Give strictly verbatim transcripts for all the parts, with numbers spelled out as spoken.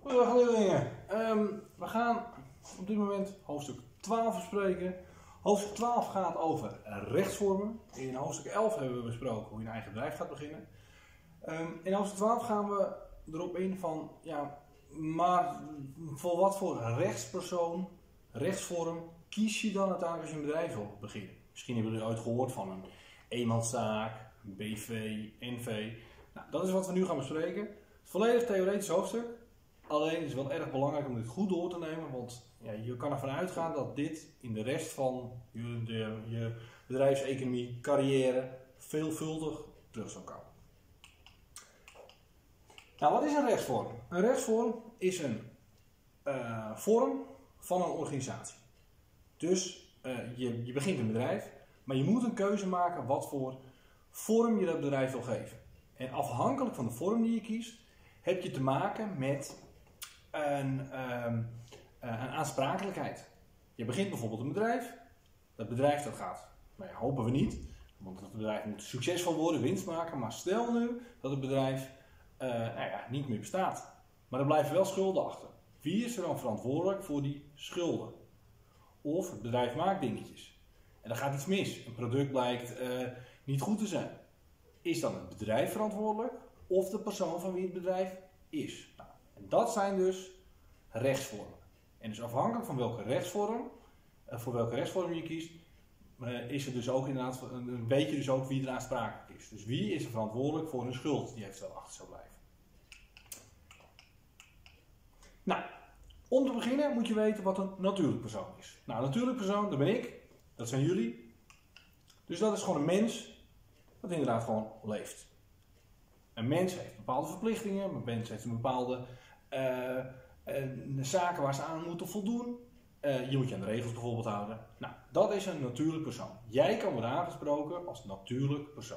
Goedendag leerlingen. Um, we gaan op dit moment hoofdstuk twaalf bespreken. Hoofdstuk twaalf gaat over rechtsvormen. In hoofdstuk elf hebben we besproken hoe je een eigen bedrijf gaat beginnen. Um, in hoofdstuk twaalf gaan we erop in van, ja, maar voor wat voor rechtspersoon, rechtsvorm kies je dan uiteindelijk als je een bedrijf wil beginnen? Misschien hebben jullie ooit gehoord van een eenmanszaak, B V, N V. Nou, dat is wat we nu gaan bespreken. Volledig theoretisch hoofdstuk. Alleen is het wel erg belangrijk om dit goed door te nemen, want ja, je kan ervan uitgaan dat dit in de rest van je, de, je bedrijfseconomie, carrière, veelvuldig terug zal komen. Nou, wat is een rechtsvorm? Een rechtsvorm is een uh, vorm van een organisatie. Dus uh, je, je begint een bedrijf, maar je moet een keuze maken wat voor vorm je dat bedrijf wil geven. En afhankelijk van de vorm die je kiest, heb je te maken met een, um, een aansprakelijkheid. Je begint bijvoorbeeld een bedrijf. Dat bedrijf dat gaat, nou ja, hopen we niet, want het bedrijf moet succesvol worden, winst maken. Maar stel nu dat het bedrijf uh, nou ja, niet meer bestaat. Maar er blijven wel schulden achter. Wie is er dan verantwoordelijk voor die schulden? Of het bedrijf maakt dingetjes. En dan gaat iets mis. Een product blijkt uh, niet goed te zijn. Is dan het bedrijf verantwoordelijk of de persoon van wie het bedrijf is? Nou, en dat zijn dus rechtsvormen. En dus afhankelijk van welke rechtsvorm, uh, voor welke rechtsvorm je kiest, uh, is het dus ook inderdaad, uh, weet je dus ook wie er aansprakelijk is. Dus wie is er verantwoordelijk voor een schuld die eventueel achter zou blijven. Nou, om te beginnen moet je weten wat een natuurlijk persoon is. Nou, een natuurlijk persoon, dat ben ik, dat zijn jullie. Dus dat is gewoon een mens dat inderdaad gewoon leeft. Een mens heeft bepaalde verplichtingen, een mens heeft een bepaalde uh, uh, zaken waar ze aan moeten voldoen. Uh, je moet je aan de regels bijvoorbeeld houden. Nou, dat is een natuurlijk persoon. Jij kan worden aangesproken als natuurlijk persoon.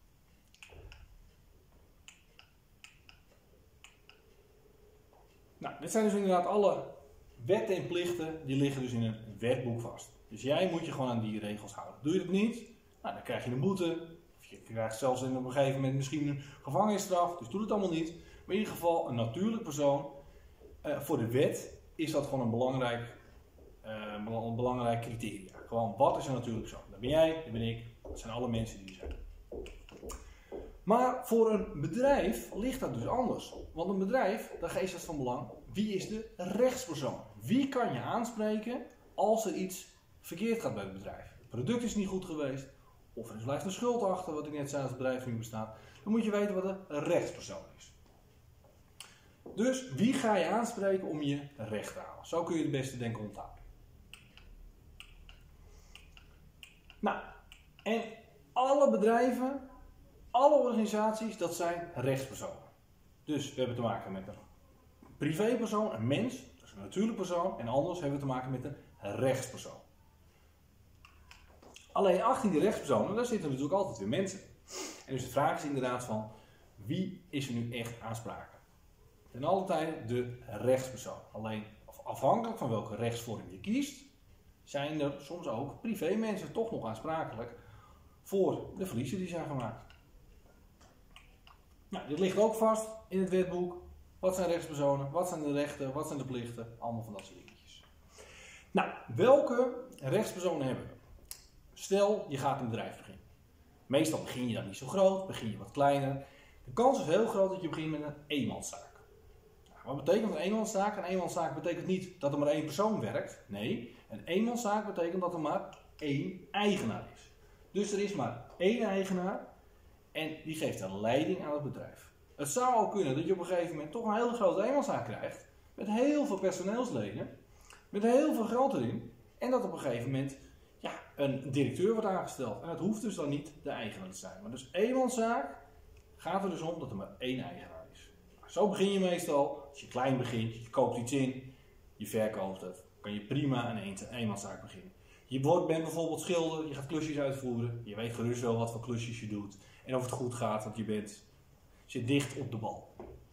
Nou, dit zijn dus inderdaad alle wetten en plichten, die liggen dus in een wetboek vast. Dus jij moet je gewoon aan die regels houden. Doe je het niet, nou, dan krijg je een boete. Je krijgt zelfs in op een gegeven moment misschien een gevangenisstraf, dus doe het allemaal niet. Maar in ieder geval, een natuurlijk persoon, uh, voor de wet is dat gewoon een belangrijk, uh, een belangrijk criteria. Gewoon, wat is een natuurlijk persoon? Dat ben jij, dat ben ik, dat zijn alle mensen die er zijn. Maar voor een bedrijf ligt dat dus anders. Want een bedrijf, daar is het van belang, wie is de rechtspersoon? Wie kan je aanspreken als er iets verkeerd gaat bij het bedrijf? Het product is niet goed geweest. Of er blijft een schuld achter, wat ik net zei als het bedrijf niet bestaat. Dan moet je weten wat een rechtspersoon is. Dus wie ga je aanspreken om je recht te halen? Zo kun je het beste denken onthouden. Nou, en alle bedrijven, alle organisaties, dat zijn rechtspersonen. Dus we hebben te maken met een privépersoon, een mens, dat is een natuurlijk persoon. En anders hebben we te maken met een rechtspersoon. Alleen achter die rechtspersonen, daar zitten natuurlijk altijd weer mensen. En dus de vraag is inderdaad van, wie is er nu echt aansprakelijk? Ten alle tijde de rechtspersoon. Alleen afhankelijk van welke rechtsvorm je kiest, zijn er soms ook privémensen toch nog aansprakelijk voor de verliezen die zijn gemaakt. Nou, dit ligt ook vast in het wetboek. Wat zijn rechtspersonen? Wat zijn de rechten? Wat zijn de plichten? Allemaal van dat soort dingetjes. Nou, welke rechtspersonen hebben we? Stel, je gaat een bedrijf beginnen. Meestal begin je dan niet zo groot, begin je wat kleiner. De kans is heel groot dat je begint met een eenmanszaak. Nou, wat betekent een eenmanszaak? Een eenmanszaak betekent niet dat er maar één persoon werkt. Nee, een eenmanszaak betekent dat er maar één eigenaar is. Dus er is maar één eigenaar en die geeft een leiding aan het bedrijf. Het zou ook kunnen dat je op een gegeven moment toch een hele grote eenmanszaak krijgt. Met heel veel personeelsleden. Met heel veel geld erin. En dat op een gegeven moment ja, een directeur wordt aangesteld. En dat hoeft dus dan niet de eigenaar te zijn. Maar dus eenmanszaak gaat er dus om dat er maar één eigenaar is. Zo begin je meestal. Als je klein begint, je koopt iets in, je verkoopt het. Dan kan je prima een eenmanszaak beginnen. Je wordt, bent bijvoorbeeld schilder, je gaat klusjes uitvoeren. Je weet gerust wel wat voor klusjes je doet. En of het goed gaat, want je bent, zit dicht op de bal.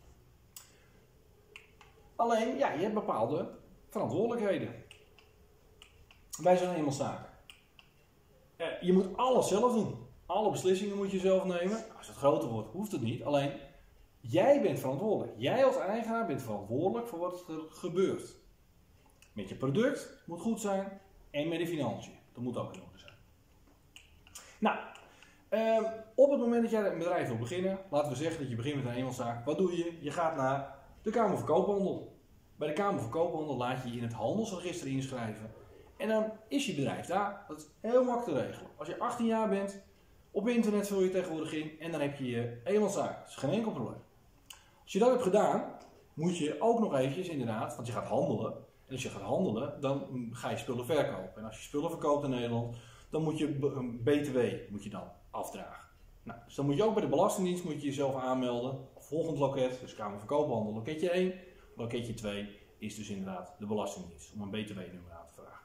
Alleen, ja, je hebt bepaalde verantwoordelijkheden bij zo'n eenmanszaak. Je moet alles zelf doen. Alle beslissingen moet je zelf nemen. Als het groter wordt, hoeft het niet. Alleen, Jij bent verantwoordelijk. Jij als eigenaar bent verantwoordelijk voor wat er gebeurt. Met je product moet goed zijn en met de financiën. Dat moet ook in orde zijn. Nou, uh, op het moment dat jij een bedrijf wil beginnen, laten we zeggen dat je begint met een eenmanszaak. Wat doe je? Je gaat naar de Kamer van Koophandel. Bij de Kamer van Koophandel laat je je in het handelsregister inschrijven. En dan is je bedrijf daar. Dat is heel makkelijk te regelen. Als je achttien jaar bent, op internet vul je tegenwoordig in en dan heb je je eenmanszaak. Dat is geen enkel probleem. Als je dat hebt gedaan, moet je ook nog eventjes inderdaad, want je gaat handelen. En als je gaat handelen, dan ga je spullen verkopen. En als je spullen verkoopt in Nederland, dan moet je een B T W moet je dan afdragen. Nou, dus dan moet je ook bij de Belastingdienst moet je jezelf aanmelden. Volgend loket, dus Kamer van Koophandel, loketje één. Loketje twee is dus inderdaad de Belastingdienst, om een B T W-nummer aan te vragen.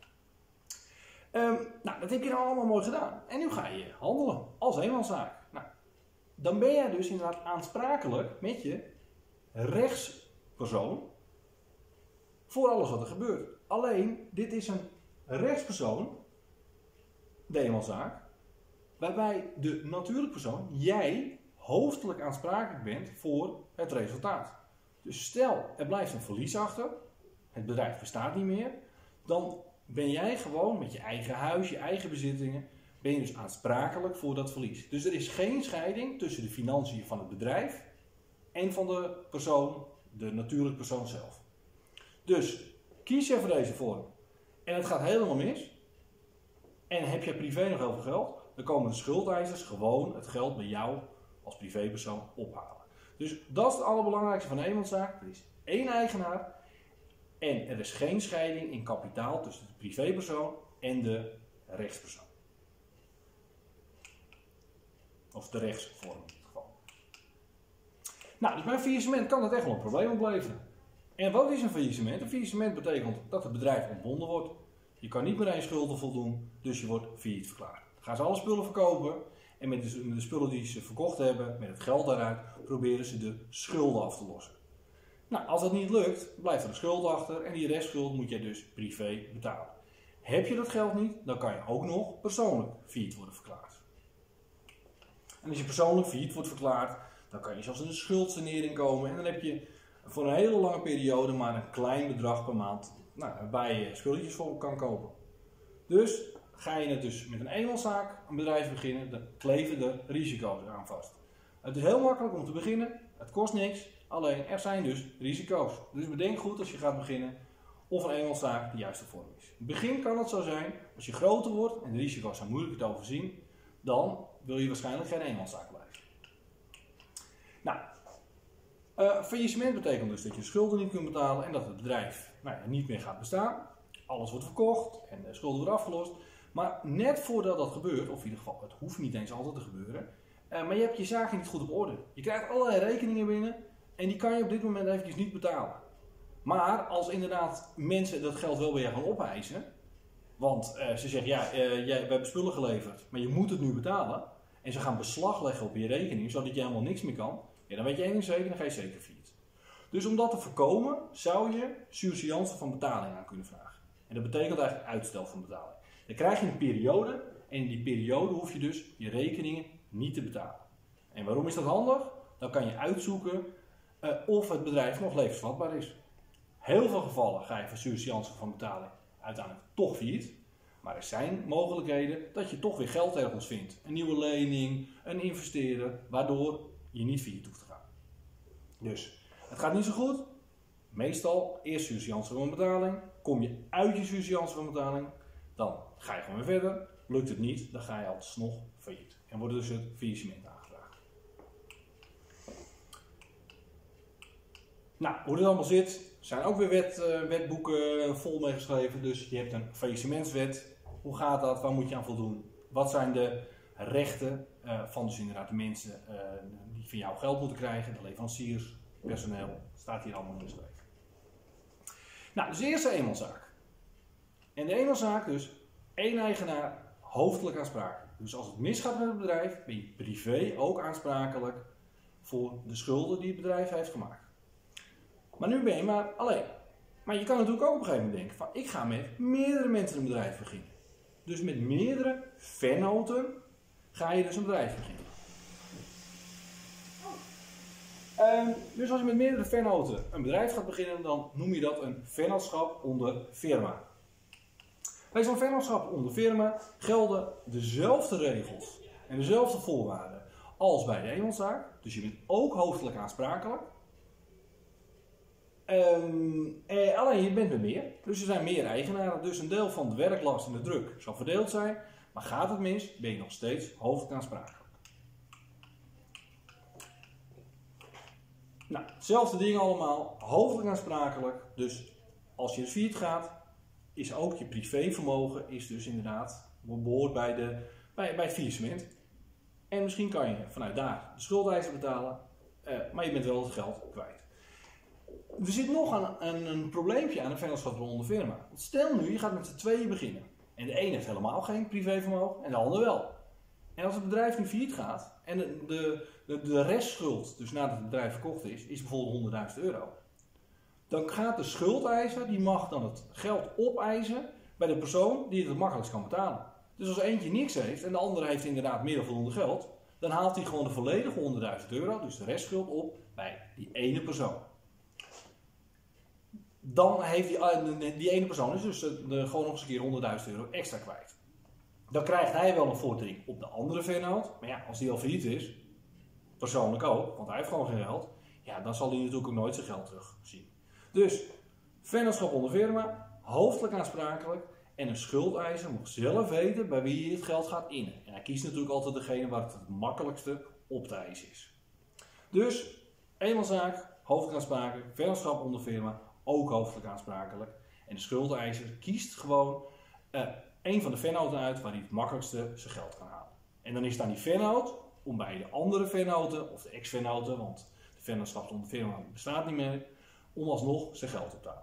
Um, nou, dat heb je nou allemaal mooi gedaan. En nu ga je handelen als eenmanszaak. Nou, dan ben jij dus inderdaad aansprakelijk met je rechtspersoon voor alles wat er gebeurt. Alleen, dit is een rechtspersoon, de eenmanszaak, waarbij de natuurlijke persoon, jij, hoofdelijk aansprakelijk bent voor het resultaat. Dus stel, er blijft een verlies achter, het bedrijf bestaat niet meer, dan ben jij gewoon met je eigen huis, je eigen bezittingen, ben je dus aansprakelijk voor dat verlies. Dus er is geen scheiding tussen de financiën van het bedrijf en van de persoon, de natuurlijke persoon zelf. Dus kies je voor deze vorm en het gaat helemaal mis en heb je privé nog heel veel geld, dan komen de schuldeisers gewoon het geld bij jou als privépersoon ophalen. Dus dat is het allerbelangrijkste van een eenmanszaak. Er is één eigenaar en er is geen scheiding in kapitaal tussen de privépersoon en de rechtspersoon. Of de rechtsvorm in dit geval. Nou, dus bij een faillissement kan dat echt wel een probleem opleveren. En wat is een faillissement? Een faillissement betekent dat het bedrijf ontbonden wordt. Je kan niet meer aan je schulden voldoen, dus je wordt failliet verklaard. Dan gaan ze alle spullen verkopen en met de, met de spullen die ze verkocht hebben, met het geld daaruit, proberen ze de schulden af te lossen. Nou, als dat niet lukt, blijft er een schuld achter en die restschuld moet je dus privé betalen. Heb je dat geld niet, dan kan je ook nog persoonlijk failliet worden verklaard. En als je persoonlijk failliet wordt verklaard, dan kan je zelfs in een schuldsanering komen en dan heb je voor een hele lange periode maar een klein bedrag per maand, nou, waarbij je spulletjes voor kan kopen. Dus ga je het dus met een eenmanszaak een bedrijf beginnen, dan kleven de risico's aan vast. Het is heel makkelijk om te beginnen, het kost niks, alleen er zijn dus risico's. Dus bedenk goed als je gaat beginnen of een eenmanszaak de juiste vorm is. In het begin kan het zo zijn, als je groter wordt en de risico's zijn moeilijker te overzien, dan wil je waarschijnlijk geen eenmanszaak blijven. Nou, uh, faillissement betekent dus dat je schulden niet kunt betalen en dat het bedrijf nou ja, niet meer gaat bestaan. Alles wordt verkocht en de schulden worden afgelost. Maar net voordat dat gebeurt, of in ieder geval, het hoeft niet eens altijd te gebeuren, uh, maar je hebt je zaken niet goed op orde. Je krijgt allerlei rekeningen binnen en die kan je op dit moment eventjes niet betalen. Maar als inderdaad mensen dat geld wel bij je gaan opeisen, want uh, ze zeggen, ja, uh, jij, we hebben spullen geleverd, maar je moet het nu betalen, en ze gaan beslag leggen op je rekening, zodat je helemaal niks meer kan, ja, dan weet je één ding zeker, dan ga je zeker failliet. Dus om dat te voorkomen, zou je surseance van betaling aan kunnen vragen. En dat betekent eigenlijk uitstel van betaling. Dan krijg je een periode, en in die periode hoef je dus je rekeningen niet te betalen. En waarom is dat handig? Dan kan je uitzoeken uh, of het bedrijf nog levensvatbaar is. Heel veel gevallen ga je voor surseance van betaling uiteindelijk toch failliet. Maar er zijn mogelijkheden dat je toch weer geld ergens vindt. Een nieuwe lening, een investeerder, waardoor je niet failliet hoeft te gaan. Dus, het gaat niet zo goed. Meestal eerst surseance van betaling. Kom je uit je surseance van betaling, dan ga je gewoon weer verder. Lukt het niet, dan ga je alsnog failliet. En wordt dus het faillissement aangevraagd. Nou, hoe het allemaal zit, zijn ook weer wet, uh, wetboeken vol mee geschreven. Dus je hebt een faillissementswet. Hoe gaat dat? Waar moet je aan voldoen? Wat zijn de rechten uh, van dus inderdaad de mensen uh, die van jou geld moeten krijgen? De leveranciers, personeel. Staat hier allemaal geschreven. Nou, dus de eerste eenmanszaak. En de eenmanszaak dus één eigenaar hoofdelijk aansprakelijk. Dus als het misgaat met het bedrijf, ben je privé ook aansprakelijk voor de schulden die het bedrijf heeft gemaakt. Maar nu ben je maar alleen. Maar je kan natuurlijk ook op een gegeven moment denken van, ik ga met meerdere mensen een bedrijf beginnen. Dus met meerdere vennoten ga je dus een bedrijf beginnen. Um, dus als je met meerdere vennoten een bedrijf gaat beginnen, dan noem je dat een vennootschap onder firma. Bij zo'n vennootschap onder firma gelden dezelfde regels en dezelfde voorwaarden als bij de eenmanszaak. Dus je bent ook hoofdelijk aansprakelijk. Um, eh, alleen je bent met meer, dus er zijn meer eigenaren. Dus een deel van de werklast en de druk zal verdeeld zijn. Maar gaat het mis, ben je nog steeds hoofdelijk aansprakelijk. Nou, hetzelfde ding allemaal, hoofdelijk aansprakelijk. Dus als je het failliet gaat, is ook je privévermogen is dus inderdaad behoort bij, de, bij, bij het faillissement. En misschien kan je vanuit daar de schuldeisen betalen, uh, maar je bent wel het geld kwijt. Er zit nog een, een, een probleempje aan een vennootschap onder firma. Want stel nu, je gaat met z'n tweeën beginnen. En de een heeft helemaal geen privévermogen en de ander wel. En als het bedrijf nu failliet gaat en de, de, de, de restschuld, dus nadat het bedrijf verkocht is, is bijvoorbeeld honderdduizend euro. Dan gaat de schuldeiser, die mag dan het geld opeisen bij de persoon die het het makkelijkst kan betalen. Dus als eentje niks heeft en de andere heeft inderdaad meer dan voldoende geld, dan haalt hij gewoon de volledige honderdduizend euro, dus de restschuld, op bij die ene persoon. Dan heeft die, die ene persoon is dus de, de, gewoon nog eens een keer honderdduizend euro extra kwijt. Dan krijgt hij wel een vordering op de andere vennoot, maar ja, als die al failliet is, persoonlijk ook, want hij heeft gewoon geen geld, ja, dan zal hij natuurlijk ook nooit zijn geld terugzien. Dus, vennootschap onder firma, hoofdelijk aansprakelijk en een schuldeiser moet zelf weten bij wie hij het geld gaat innen. En hij kiest natuurlijk altijd degene waar het het makkelijkste op te eisen is. Dus, eenmanszaak, hoofdelijk aansprakelijk, vennootschap onder firma, ook hoofdelijk aansprakelijk. En de schuldeiser kiest gewoon uh, een van de vennoten uit waar hij het makkelijkste zijn geld kan halen. En dan is het aan die vennoot om bij de andere vennoten, of de ex-vennoten, want de vennootschap onder firma bestaat niet meer, om alsnog zijn geld op te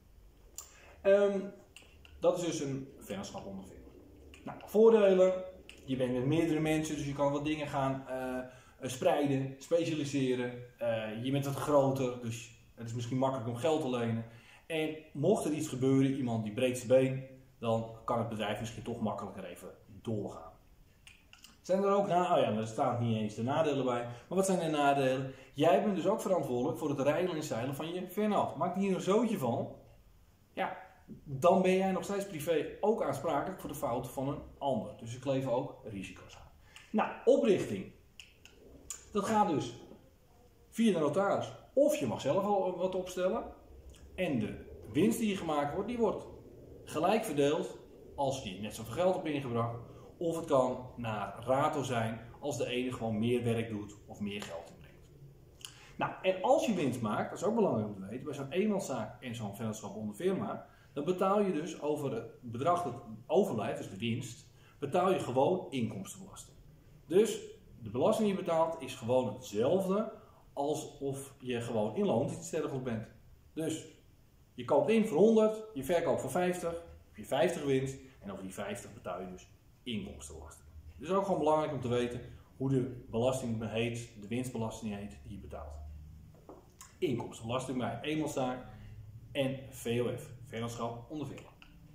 halen. Um, dat is dus een vennootschap onder firma. Nou, voordelen. Je bent met meerdere mensen, dus je kan wat dingen gaan uh, spreiden, specialiseren. Uh, je bent wat groter, dus het is misschien makkelijk om geld te lenen. En mocht er iets gebeuren, iemand die breekt zijn been, dan kan het bedrijf misschien toch makkelijker even doorgaan. Zijn er ook nadelen? Oh ja, er staan niet eens de nadelen bij. Maar wat zijn de nadelen? Jij bent dus ook verantwoordelijk voor het rijden en zeilen van je vennoot. Maak hier een zootje van. Ja, dan ben jij nog steeds privé ook aansprakelijk voor de fouten van een ander. Dus er kleven ook risico's aan. Nou, oprichting. Dat gaat dus via de notaris. Of je mag zelf al wat opstellen. En de winst die gemaakt wordt, die wordt gelijk verdeeld als je net zoveel geld hebt ingebracht. Of het kan naar rato zijn als de ene gewoon meer werk doet of meer geld inbrengt. Nou, en als je winst maakt, dat is ook belangrijk om te weten, bij zo'n eenmanszaak en zo'n vennootschap onder firma, dan betaal je dus over het bedrag dat overblijft, dus de winst, betaal je gewoon inkomstenbelasting. Dus de belasting die je betaalt is gewoon hetzelfde alsof je gewoon in loondienst bent. Dus je koopt in voor honderd, je verkoopt voor vijftig, heb je vijftig winst en over die vijftig betaal je dus inkomstenbelasting. Dus ook gewoon belangrijk om te weten hoe de belasting heet, de winstbelasting heet die je betaalt. Inkomstenbelasting bij eenmanszaak en V O F, vennootschap onder firma.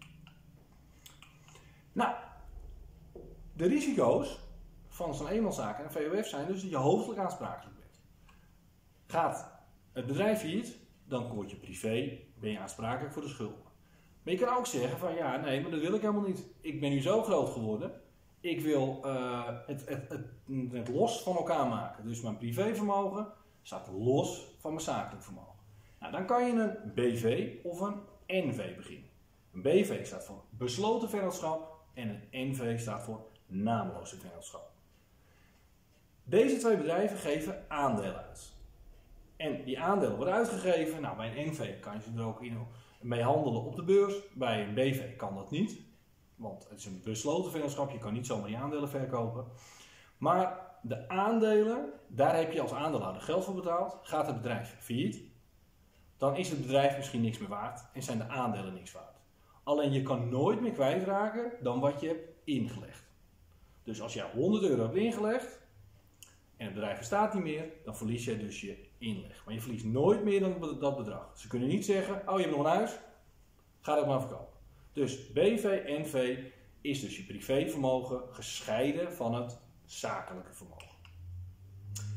Nou, de risico's van zo'n eenmanszaak en V O F zijn dus dat je hoofdelijk aansprakelijk bent. Gaat het bedrijf failliet, dan word je privé, ben je aansprakelijk voor de schulden. Maar je kan ook zeggen van ja, nee, maar dat wil ik helemaal niet. Ik ben nu zo groot geworden. Ik wil uh, het, het, het, het los van elkaar maken. Dus mijn privévermogen staat los van mijn zakelijk vermogen. Nou, dan kan je een B V of een N V beginnen. Een B V staat voor besloten vennootschap en een N V staat voor naamloze vennootschap. Deze twee bedrijven geven aandelen uit. En die aandelen worden uitgegeven. Nou, bij een N V kan je ze er ook in mee handelen op de beurs. Bij een B V kan dat niet. Want het is een besloten vennootschap. Je kan niet zomaar die aandelen verkopen. Maar de aandelen, daar heb je als aandeelhouder geld voor betaald. Gaat het bedrijf failliet, dan is het bedrijf misschien niks meer waard. En zijn de aandelen niks waard. Alleen je kan nooit meer kwijtraken dan wat je hebt ingelegd. Dus als je honderd euro hebt ingelegd en het bedrijf bestaat niet meer, dan verlies je dus je inleg. Maar je verliest nooit meer dan dat bedrag. Ze kunnen niet zeggen, oh je hebt nog een huis, ga dat maar verkopen. Dus B V, N V is dus je privévermogen gescheiden van het zakelijke vermogen.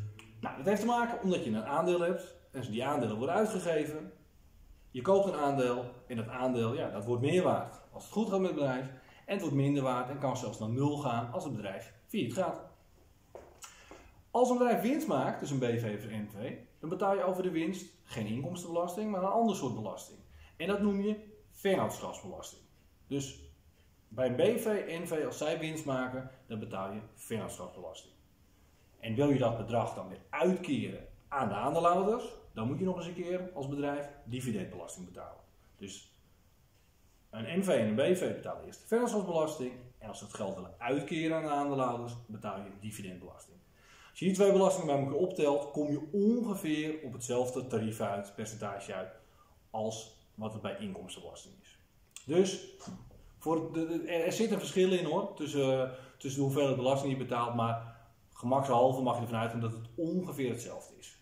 Nou, dat heeft te maken omdat je een aandeel hebt en die aandelen worden uitgegeven. Je koopt een aandeel en dat aandeel, ja, dat wordt meer waard als het goed gaat met het bedrijf. En het wordt minder waard en kan zelfs naar nul gaan als het bedrijf failliet gaat. Als een bedrijf winst maakt, dus een B V of N V, dan betaal je over de winst geen inkomstenbelasting, maar een ander soort belasting. En dat noem je vennootschapsbelasting. Dus bij een B V, N V, als zij winst maken, dan betaal je vennootschapsbelasting. En wil je dat bedrag dan weer uitkeren aan de aandeelhouders, dan moet je nog eens een keer als bedrijf dividendbelasting betalen. Dus een N V en een B V betalen eerst de vennootschapsbelasting en als ze het geld willen uitkeren aan de aandeelhouders, betaal je dividendbelasting. Als je die twee belastingen bij elkaar optelt, kom je ongeveer op hetzelfde tarief uit, percentage uit, als wat het bij inkomstenbelasting is. Dus voor de, de, er zit een verschil in hoor, tussen, tussen de hoeveelheid belasting die je betaalt, maar gemakshalve mag je ervan uitgaan dat het ongeveer hetzelfde is.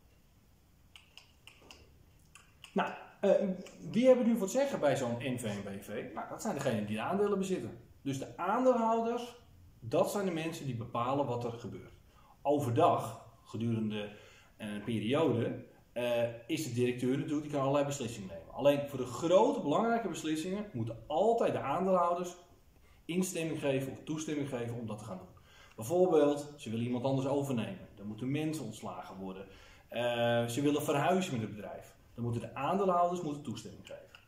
Nou, uh, wie hebben nu voor het zeggen bij zo'n N V en B V? Nou, dat zijn degenen die de aandelen bezitten. Dus de aandeelhouders, dat zijn de mensen die bepalen wat er gebeurt. Overdag, gedurende een periode, uh, is de directeur natuurlijk, die kan allerlei beslissingen nemen. Alleen voor de grote belangrijke beslissingen moeten altijd de aandeelhouders instemming geven of toestemming geven om dat te gaan doen. Bijvoorbeeld, ze willen iemand anders overnemen. Dan moeten mensen ontslagen worden. Uh, ze willen verhuizen met het bedrijf. Dan moeten de aandeelhouders moeten toestemming geven.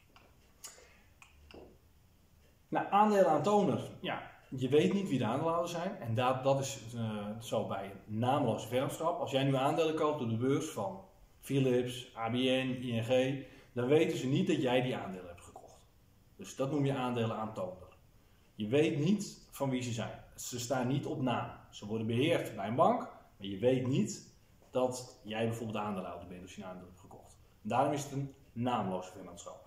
Nou, aandelen aantoner. Ja, je weet niet wie de aandeelhouders zijn. En dat, dat is uh, zo bij een naamloze vennootschap. Als jij nu aandelen koopt op de beurs van Philips, A B N, I N G, dan weten ze niet dat jij die aandelen hebt gekocht. Dus dat noem je aandelen aantoner. Je weet niet van wie ze zijn. Ze staan niet op naam. Ze worden beheerd bij een bank, maar je weet niet dat jij bijvoorbeeld aandeelhouder bent als je een aandeel hebt gekocht. En daarom is het een naamloze vennootschap.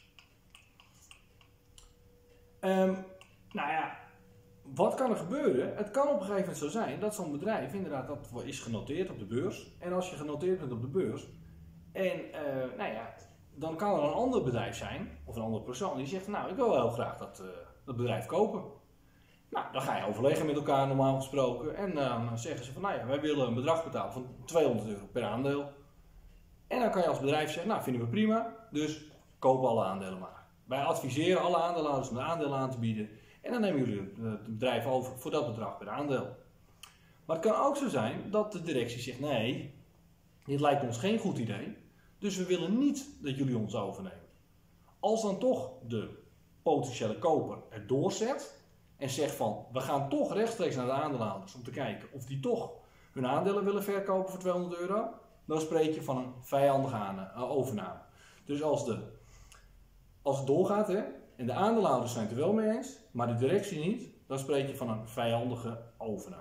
Um, nou ja, wat kan er gebeuren? Het kan op een gegeven moment zo zijn dat zo'n bedrijf inderdaad dat is genoteerd op de beurs. En als je genoteerd bent op de beurs, en uh, nou ja, dan kan er een ander bedrijf zijn, of een andere persoon, die zegt, nou ik wil wel heel graag dat, uh, dat bedrijf kopen. Nou, dan ga je overleggen met elkaar normaal gesproken en dan uh, zeggen ze van, nou ja, wij willen een bedrag betalen van tweehonderd euro per aandeel. En dan kan je als bedrijf zeggen, nou vinden we prima, dus koop alle aandelen maar. Wij adviseren alle aandeelhouders om de aandelen aan te bieden en dan nemen jullie het bedrijf over voor dat bedrag per aandeel. Maar het kan ook zo zijn dat de directie zegt, nee, dit lijkt ons geen goed idee, dus we willen niet dat jullie ons overnemen. Als dan toch de potentiële koper het doorzet en zegt van, we gaan toch rechtstreeks naar de aandeelhouders om te kijken of die toch hun aandelen willen verkopen voor tweehonderd euro, dan spreek je van een vijandige overname. Dus als, de, als het doorgaat hè, en de aandeelhouders zijn het er wel mee eens, maar de directie niet, dan spreek je van een vijandige overname.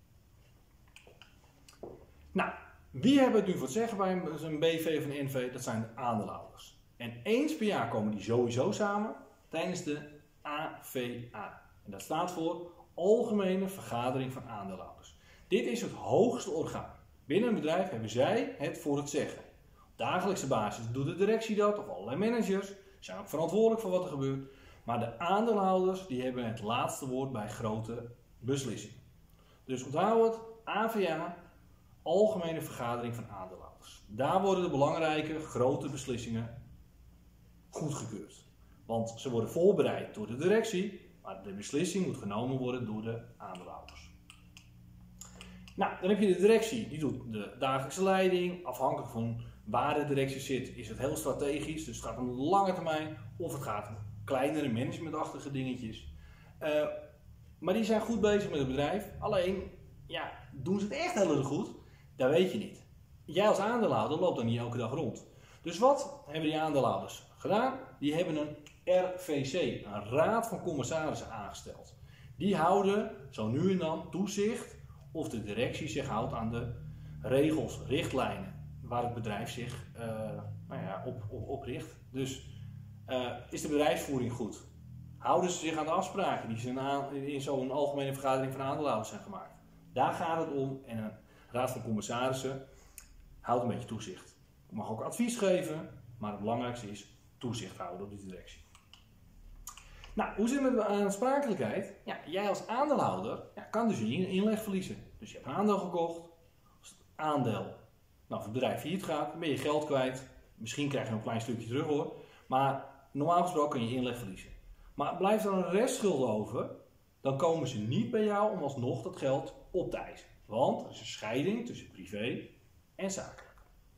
Nou, wie hebben het nu voor het zeggen bij een B V of een N V? Dat zijn de aandeelhouders. En eens per jaar komen die sowieso samen tijdens de A V A. En dat staat voor Algemene Vergadering van Aandeelhouders. Dit is het hoogste orgaan. Binnen een bedrijf hebben zij het voor het zeggen. Op dagelijkse basis doet de directie dat, of allerlei managers, zijn ook verantwoordelijk voor wat er gebeurt. Maar de aandeelhouders die hebben het laatste woord bij grote beslissingen. Dus onthoud het, A V A, Algemene Vergadering van Aandeelhouders. Daar worden de belangrijke grote beslissingen goedgekeurd. Want ze worden voorbereid door de directie, maar de beslissing moet genomen worden door de aandeelhouders. Nou, dan heb je de directie, die doet de dagelijkse leiding. Afhankelijk van waar de directie zit, is het heel strategisch. Dus het gaat om lange termijn of het gaat om kleinere managementachtige dingetjes. Uh, maar die zijn goed bezig met het bedrijf. Alleen, ja, doen ze het echt heel erg goed? Dat weet je niet. Jij als aandeelhouder loopt dan niet elke dag rond. Dus wat hebben die aandeelhouders gedaan? Die hebben een R V C, een Raad van Commissarissen, aangesteld. Die houden zo nu en dan toezicht of de directie zich houdt aan de regels, richtlijnen waar het bedrijf zich uh, nou ja, op, op, op richt. Dus uh, is de bedrijfsvoering goed? Houden ze zich aan de afspraken die ze in zo'n algemene vergadering van aandeelhouders zijn gemaakt? Daar gaat het om en een Raad van Commissarissen houdt een beetje toezicht. Je mag ook advies geven, maar het belangrijkste is toezicht houden op die directie. Nou, hoe zit het met de aansprakelijkheid? Ja, jij als aandeelhouder ja, kan dus je inleg verliezen. Dus je hebt een aandeel gekocht. Als aandeel nou, voor het bedrijf failliet gaat, dan ben je geld kwijt. Misschien krijg je nog een klein stukje terug hoor. Maar normaal gesproken kun je inleg verliezen. Maar blijft er een restschuld over, dan komen ze niet bij jou om alsnog dat geld op te eisen. Want er is een scheiding tussen privé en zakelijk.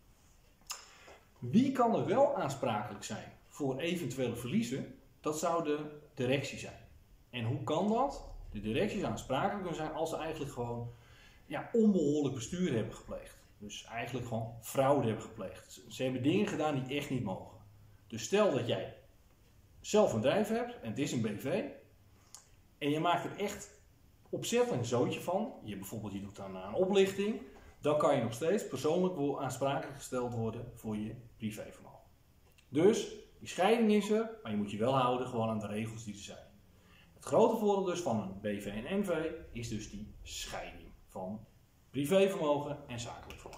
Wie kan er wel aansprakelijk zijn voor eventuele verliezen? Dat zou de directie zijn. En hoe kan dat? De directie zou aansprakelijk kunnen zijn als ze eigenlijk gewoon ja, onbehoorlijk bestuur hebben gepleegd. Dus eigenlijk gewoon fraude hebben gepleegd. Ze hebben dingen gedaan die echt niet mogen. Dus stel dat jij zelf een bedrijf hebt en het is een B V en je maakt er echt opzettelijk een zootje van, je bijvoorbeeld je doet aan een oplichting, dan kan je nog steeds persoonlijk aansprakelijk gesteld worden voor je privévermogen. Dus die scheiding is er, maar je moet je wel houden gewoon aan de regels die er zijn. Het grote voordeel dus van een B V en N V is dus die scheiding van privévermogen en zakelijk vermogen.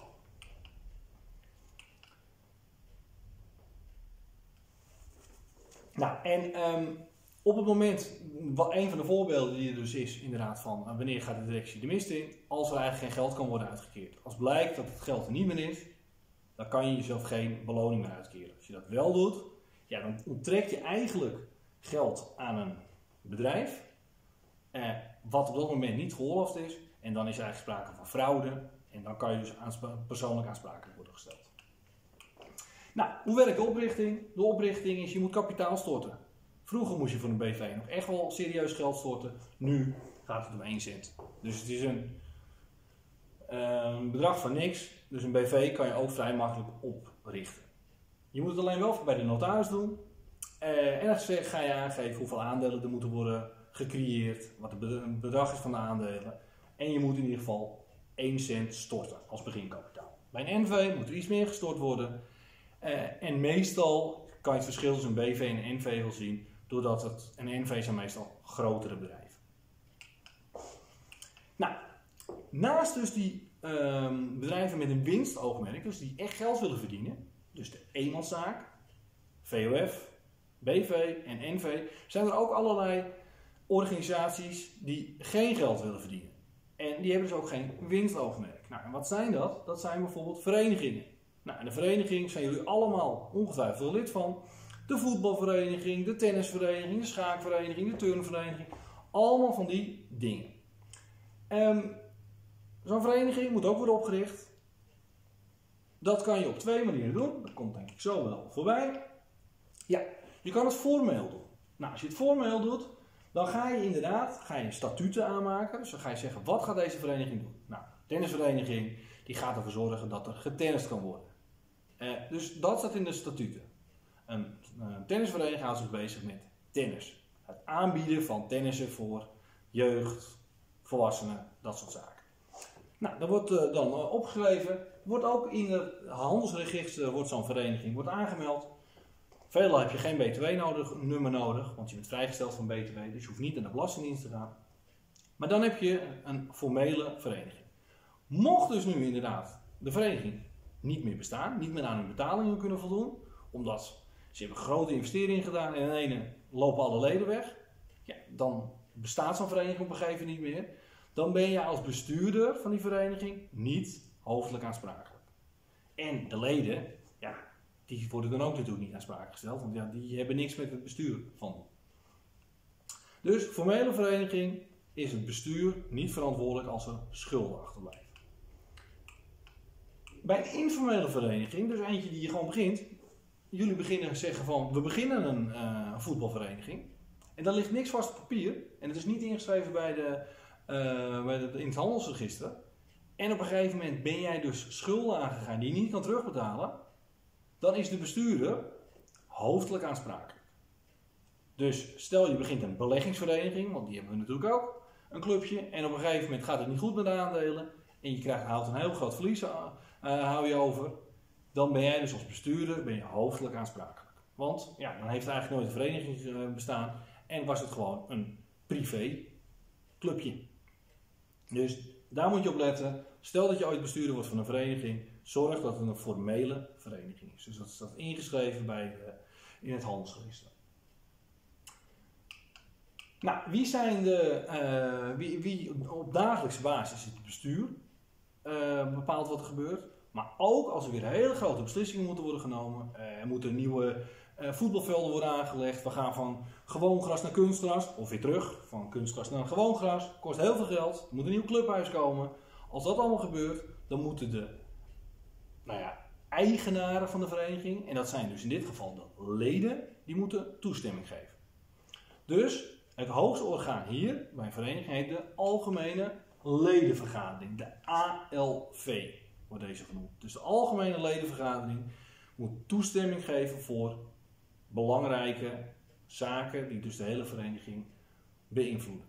Nou, en um, op het moment, wat een van de voorbeelden die er dus is, inderdaad van uh, wanneer gaat de directie de mist in, als er eigenlijk geen geld kan worden uitgekeerd. Als blijkt dat het geld er niet meer is, dan kan je jezelf geen beloning meer uitkeren. Als je dat wel doet, ja, dan onttrek je eigenlijk geld aan een bedrijf, eh, wat op dat moment niet geoorloofd is, en dan is er eigenlijk sprake van fraude, en dan kan je dus aanspa- persoonlijk aansprakelijk worden gesteld. Nou, hoe werkt de oprichting? De oprichting is, je moet kapitaal storten. Vroeger moest je voor een B V nog echt wel serieus geld storten. Nu gaat het om één cent. Dus het is een, uh, een bedrag van niks. Dus een B V kan je ook vrij makkelijk oprichten. Je moet het alleen wel bij de notaris doen. Uh, en dan ga je aangeven hoeveel aandelen er moeten worden gecreëerd. Wat het bedrag is van de aandelen. En je moet in ieder geval één cent storten als beginkapitaal. Bij een N V moet er iets meer gestort worden. Uh, en meestal kan je het verschil tussen een B V en een N V wel zien, doordat het, een N V zijn meestal grotere bedrijven. Nou, naast dus die uh, bedrijven met een winstoogmerk, dus die echt geld willen verdienen, dus de eenmanszaak, V O F, B V en N V, zijn er ook allerlei organisaties die geen geld willen verdienen. En die hebben dus ook geen winstoogmerk. Nou, en wat zijn dat? Dat zijn bijvoorbeeld verenigingen. Nou, in de vereniging zijn jullie allemaal ongetwijfeld lid van. De voetbalvereniging, de tennisvereniging, de schaakvereniging, de turnvereniging. Allemaal van die dingen. Um, Zo'n vereniging moet ook worden opgericht. Dat kan je op twee manieren doen. Dat komt denk ik zo wel voorbij. Ja, je kan het formeel doen. Nou, als je het formeel doet, dan ga je inderdaad ga je statuten aanmaken. Dus dan ga je zeggen, wat gaat deze vereniging doen? Nou, de tennisvereniging die gaat ervoor zorgen dat er getennist kan worden. Uh, dus dat staat in de statuten. Een, een tennisvereniging houdt zich bezig met tennis. Het aanbieden van tennissen voor jeugd, volwassenen, dat soort zaken. Nou, dat wordt uh, dan uh, opgeschreven. Wordt ook in het handelsregister wordt zo'n vereniging wordt aangemeld. Veelal heb je geen B T W-nummer nodig, want je bent vrijgesteld van B T W, dus je hoeft niet naar de Belastingdienst te gaan. Maar dan heb je een formele vereniging. Mocht dus nu inderdaad de vereniging niet meer bestaan, niet meer aan hun betalingen kunnen voldoen, omdat ze hebben grote investeringen gedaan en in ene lopen alle leden weg, ja, dan bestaat zo'n vereniging op een gegeven moment niet meer. Dan ben je als bestuurder van die vereniging niet hoofdelijk aansprakelijk. En de leden, ja, die worden dan ook natuurlijk niet aansprakelijk gesteld, want ja, die hebben niks met het bestuur van. Dus formele vereniging is het bestuur niet verantwoordelijk als er schulden achterblijven. Bij een informele vereniging, dus eentje die je gewoon begint, jullie beginnen zeggen van, we beginnen een uh, voetbalvereniging. En daar ligt niks vast op papier. En het is niet ingeschreven bij de, uh, bij de, in het handelsregister. En op een gegeven moment ben jij dus schulden aangegaan die je niet kan terugbetalen. Dan is de bestuurder hoofdelijk aansprakelijk. Dus stel je begint een beleggingsvereniging, want die hebben we natuurlijk ook. Een clubje. En op een gegeven moment gaat het niet goed met de aandelen. En je krijgt, houdt een heel groot verlies uh, hou je over. Dan ben jij dus als bestuurder ben je hoofdelijk aansprakelijk. Want ja, dan heeft eigenlijk nooit een vereniging uh, bestaan. En was het gewoon een privé clubje. Dus daar moet je op letten. Stel dat je ooit bestuurder wordt van een vereniging. Zorg dat het een formele vereniging is. Dus dat staat ingeschreven bij, uh, in het handelsregister. Nou, wie zijn de, uh, wie, wie op dagelijkse basis is het bestuur? uh, bepaalt wat er gebeurt. Maar ook als er weer hele grote beslissingen moeten worden genomen. Uh, er moeten nieuwe uh, voetbalvelden worden aangelegd. We gaan van gewoon gras naar kunstgras. Of weer terug. Van kunstgras naar gewoon gras. Kost heel veel geld. Er moet een nieuw clubhuis komen. Als dat allemaal gebeurt, dan moeten de nou ja, eigenaren van de vereniging. En dat zijn dus in dit geval de leden. Die moeten toestemming geven. Dus het hoogste orgaan hier bij een vereniging heet de Algemene Ledenvergadering. De A L V wordt deze genoemd. Dus de Algemene Ledenvergadering moet toestemming geven voor belangrijke zaken die dus de hele vereniging beïnvloeden.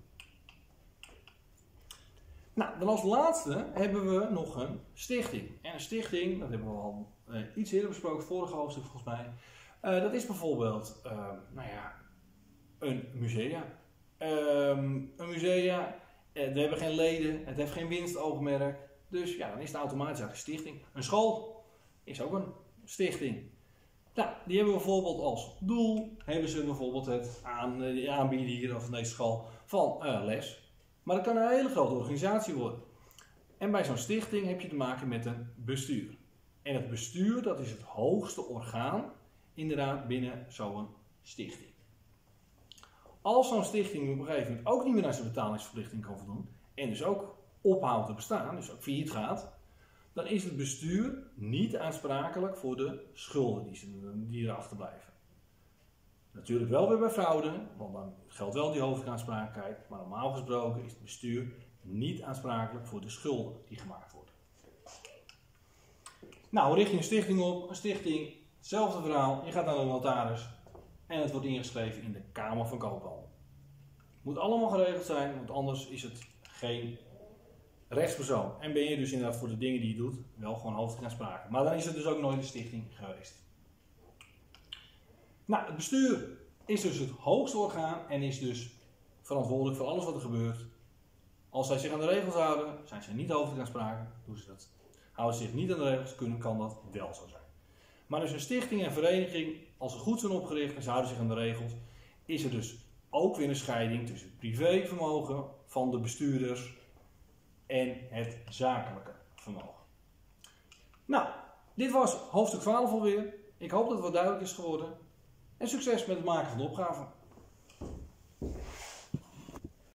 Nou, dan als laatste hebben we nog een stichting. En een stichting, dat hebben we al uh, iets eerder besproken, vorige hoofdstuk volgens mij. Uh, dat is bijvoorbeeld, uh, nou ja, een musea. Um, een musea, uh, we hebben geen leden, het heeft geen winstoogmerk. Dus ja, dan is het automatisch een stichting. Een school is ook een stichting. Nou, die hebben we bijvoorbeeld als doel, hebben ze bijvoorbeeld het aan, uh, aanbieden hier van deze school van uh, les. Maar dat kan een hele grote organisatie worden. En bij zo'n stichting heb je te maken met een bestuur. En het bestuur, dat is het hoogste orgaan, inderdaad, binnen zo'n stichting. Als zo'n stichting op een gegeven moment ook niet meer aan zijn betalingsverplichting kan voldoen, en dus ook ophoudt te bestaan, dus ook failliet gaat, dan is het bestuur niet aansprakelijk voor de schulden die, ze, die er achterblijven. Natuurlijk wel weer bij fraude, want dan geldt wel die hoofdaansprakelijkheid, maar normaal gesproken is het bestuur niet aansprakelijk voor de schulden die gemaakt worden. Nou, richt je een stichting op, een stichting, hetzelfde verhaal, je gaat naar de notaris en het wordt ingeschreven in de Kamer van Koophandel. Het moet allemaal geregeld zijn, want anders is het geen rechtspersoon. En ben je dus inderdaad voor de dingen die je doet wel gewoon hoofdaansprakelijk. Maar dan is het dus ook nooit een stichting geweest. Nou, het bestuur is dus het hoogste orgaan en is dus verantwoordelijk voor alles wat er gebeurt. Als zij zich aan de regels houden, zijn ze niet hoofdaansprakelijk. Doen ze dat. Houden ze zich niet aan de regels, kunnen, kan dat wel zo zijn. Maar dus een stichting en vereniging, als ze goed zijn opgericht en ze houden zich aan de regels, is er dus ook weer een scheiding tussen het privévermogen van de bestuurders en het zakelijke vermogen. Nou, dit was hoofdstuk twaalf alweer. Ik hoop dat het wat duidelijk is geworden. En succes met het maken van de opgave.